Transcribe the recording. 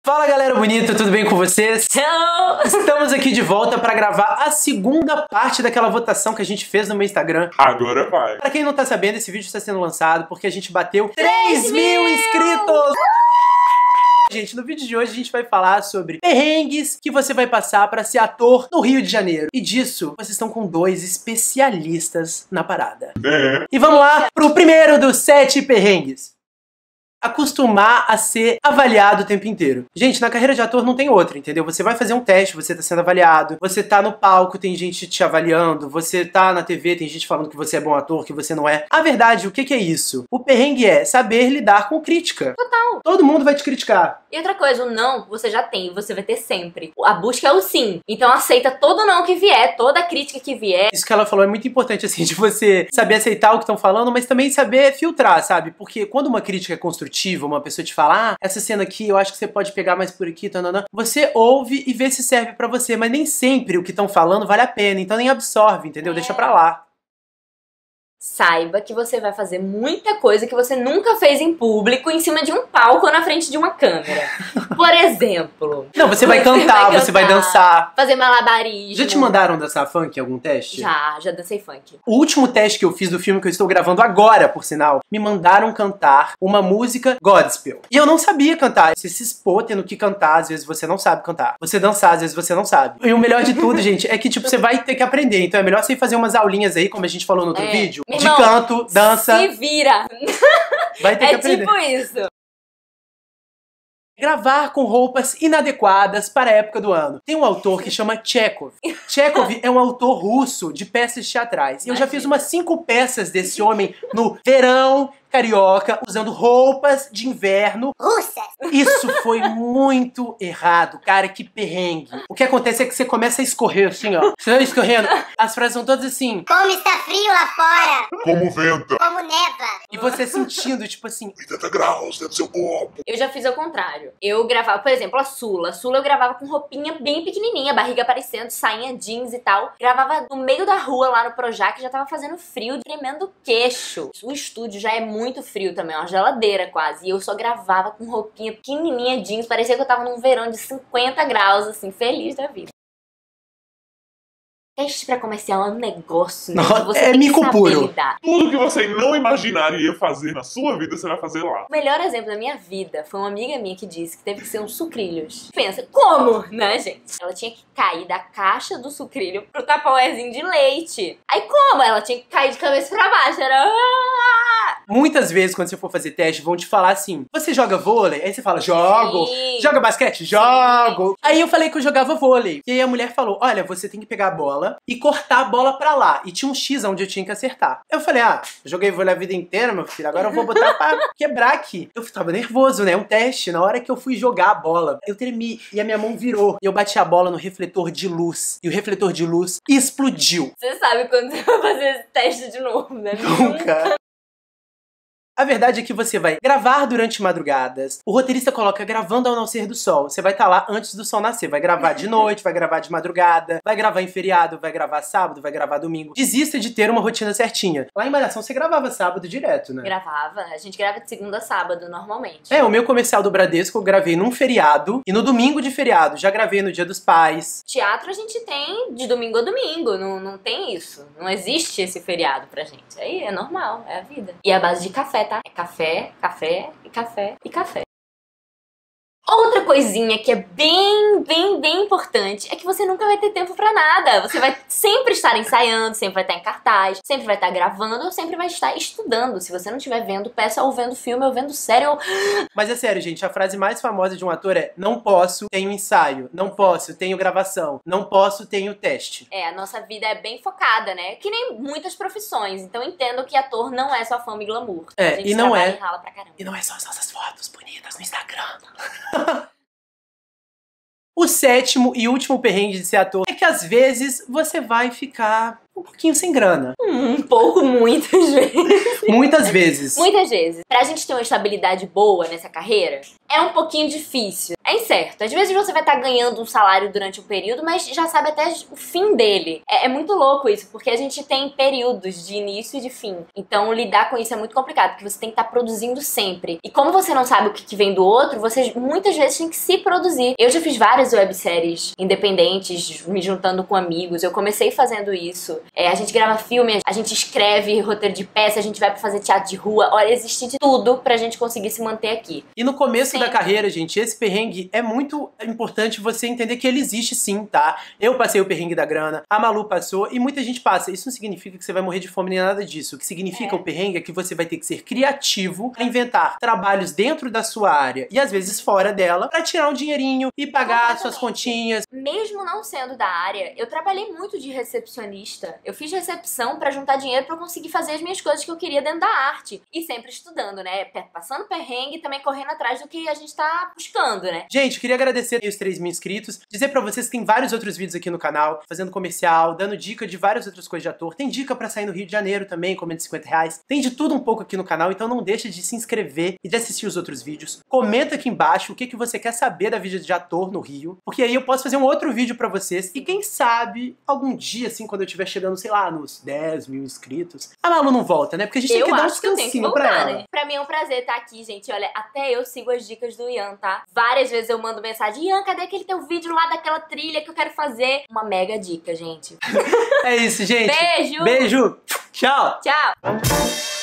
Fala galera bonita, tudo bem com vocês? Hello! Estamos aqui de volta para gravar a segunda parte daquela votação que a gente fez no meu Instagram. Agora vai! Pra quem não tá sabendo, esse vídeo está sendo lançado porque a gente bateu 3.000 inscritos! Gente, no vídeo de hoje a gente vai falar sobre perrengues que você vai passar para ser ator no Rio de Janeiro. E disso, vocês estão com dois especialistas na parada. E vamos lá pro primeiro dos 7 perrengues. Acostumar a ser avaliado o tempo inteiro. Gente, na carreira de ator não tem outra, entendeu? Você vai fazer um teste, você tá sendo avaliado, você tá no palco, tem gente te avaliando, você tá na TV, tem gente falando que você é bom ator, que você não é. A verdade, o que é isso? O perrengue é saber lidar com crítica. Total. Todo mundo vai te criticar. E outra coisa, o não você já tem, você vai ter sempre. A busca é o sim. Então aceita todo não que vier, toda crítica que vier. Isso que ela falou é muito importante, assim, de você saber aceitar o que estão falando, mas também saber filtrar, sabe? Porque quando uma crítica é construtiva, uma pessoa te fala, ah, essa cena aqui eu acho que você pode pegar mais por aqui, tanana. Você ouve e vê se serve pra você, mas nem sempre o que estão falando vale a pena, então nem absorve, entendeu? Deixa pra lá. Saiba que você vai fazer muita coisa que você nunca fez em público, em cima de um palco ou na frente de uma câmera. Por exemplo. Não, você vai cantar, você vai dançar. Fazer malabarismo. Já te mandaram dançar funk em algum teste? Já dancei funk. O último teste que eu fiz do filme que eu estou gravando agora, por sinal, me mandaram cantar uma música gospel. E eu não sabia cantar. Você se expor tendo que cantar, às vezes você não sabe cantar. Você dançar, às vezes você não sabe. E o melhor de tudo, gente, é que tipo, você vai ter que aprender. Então é melhor você ir fazer umas aulinhas aí, como a gente falou no outro vídeo. De irmão, canto, dança. Se vira. Vai ter que aprender. É tipo isso. Gravar com roupas inadequadas para a época do ano. Tem um autor que chama Chekhov. Chekhov é um autor russo de peças teatrais. Eu já fiz umas 5 peças desse homem no verão carioca, usando roupas de inverno russas. Isso foi muito errado, cara, que perrengue. O que acontece é que você começa a escorrer assim, ó. Você vai escorrendo, as frases são todas assim. Como está frio lá fora. Como venta. Como neva. E você sentindo, tipo assim, 80 graus dentro do seu corpo. Eu já fiz ao contrário. Eu gravava, por exemplo, a Sula. A Sula eu gravava com roupinha bem pequenininha, barriga aparecendo, sainha jeans e tal. Gravava no meio da rua lá no Projac, já tava fazendo frio, tremendo o queixo. O estúdio já é muito frio também, uma geladeira quase. E eu só gravava com roupinha pequenininha jeans, parecia que eu tava num verão de 50 graus, assim, feliz da vida. Teste pra comercial é um negócio, né? Que você é tem mico que saber puro. lidar. Tudo que você não imaginaria fazer na sua vida, você vai fazer lá. O melhor exemplo da minha vida foi uma amiga minha que disse que teve que ser um sucrilhos. Pensa, como, né, gente? Ela tinha que cair da caixa do sucrilho pro tapauézinho de leite. Aí como? Ela tinha que cair de cabeça pra baixo, era... Muitas vezes, quando você for fazer teste, vão te falar assim, você joga vôlei? Aí você fala, jogo. Sim. Joga basquete? Jogo. Aí eu falei que eu jogava vôlei. E aí a mulher falou, olha, você tem que pegar a bola e cortar a bola pra lá. E tinha um X onde eu tinha que acertar. Eu falei, ah, joguei vôlei a vida inteira, meu filho, agora eu vou botar pra quebrar aqui. Eu tava nervoso, né? Um teste. Na hora que eu fui jogar a bola, eu tremi e a minha mão virou. E eu bati a bola no refletor de luz. E o refletor de luz explodiu. Você sabe quando você vai fazer esse teste de novo, né? Nunca. A verdade é que você vai gravar durante madrugadas. O roteirista coloca gravando ao nascer do sol. Você vai estar lá antes do sol nascer. Vai gravar de noite, vai gravar de madrugada, vai gravar em feriado, vai gravar sábado, vai gravar domingo. Desista de ter uma rotina certinha. Lá em Malhação você gravava sábado direto, né? Gravava. A gente grava de segunda a sábado, normalmente. É, o meu comercial do Bradesco eu gravei num feriado e no domingo de feriado. Já gravei no Dia dos Pais. Teatro a gente tem de domingo a domingo. Não tem isso. Não existe esse feriado pra gente. Aí é normal, é a vida. E é a base de café, tá? É café, café e café e café. Outra coisinha que é bem importante é que você nunca vai ter tempo pra nada. Você vai sempre estar ensaiando, sempre vai estar em cartaz, sempre vai estar gravando ou sempre vai estar estudando. Se você não estiver vendo peça ou vendo filme ou vendo série ou... Mas é sério, gente, a frase mais famosa de um ator é não posso, tenho ensaio, não posso, tenho gravação, não posso, tenho teste. É, a nossa vida é bem focada, né? Que nem muitas profissões. Então entendo que ator não é só fama e glamour. É, a gente e não trabalha é. e rala pra caramba. E não é só as nossas fotos bonitas no Instagram. O 7º e último perrengue de ser ator é que às vezes você vai ficar um pouquinho sem grana. Um pouco, muitas vezes. Muitas vezes. Muitas vezes. Pra gente ter uma estabilidade boa nessa carreira, é um pouquinho difícil. É incerto. Às vezes você vai estar ganhando um salário durante um período, mas já sabe até o fim dele. É muito louco isso, porque a gente tem períodos de início e de fim. Então, lidar com isso é muito complicado, porque você tem que estar produzindo sempre. E como você não sabe o que vem do outro, você muitas vezes tem que se produzir. Eu já fiz várias webséries independentes, me juntando com amigos. Eu comecei fazendo isso. A gente grava filme, a gente escreve roteiro de peça, a gente vai pra fazer teatro de rua. Olha, existe de tudo pra gente conseguir se manter aqui. E no começo da carreira, gente, esse perrengue é muito importante você entender que ele existe sim, tá? Eu passei o perrengue da grana, a Malu passou e muita gente passa. Isso não significa que você vai morrer de fome nem nada disso. O que significa o perrengue é que você vai ter que ser criativo pra inventar trabalhos dentro da sua área e às vezes fora dela pra tirar um dinheirinho e pagar suas continhas. Mesmo não sendo da área, eu trabalhei muito de recepcionista. Eu fiz recepção pra juntar dinheiro pra eu conseguir fazer as minhas coisas que eu queria dentro da arte. E sempre estudando, né? Passando perrengue e também correndo atrás do que a gente tá buscando, né? Gente, queria agradecer os 3.000 inscritos, dizer pra vocês que tem vários outros vídeos aqui no canal, fazendo comercial, dando dica de várias outras coisas de ator. Tem dica pra sair no Rio de Janeiro também, com menos de R$50. Tem de tudo um pouco aqui no canal, então não deixa de se inscrever e de assistir os outros vídeos. Comenta aqui embaixo o que você quer saber da vida de ator no Rio, porque aí eu posso fazer um outro vídeo pra vocês. E quem sabe, algum dia, assim, quando eu estiver chegando, sei lá, nos 10.000 inscritos, a Malu não volta, né? Porque a gente tem que dar um descansinho pra ela. Né? Pra mim é um prazer estar aqui, gente. Olha, até eu sigo as dicas do Ian, tá? Várias vezes eu mando mensagem: Ian, cadê aquele teu vídeo lá daquela trilha que eu quero fazer? Uma mega dica, gente. É isso, gente. Beijo! Beijo! Tchau! Tchau!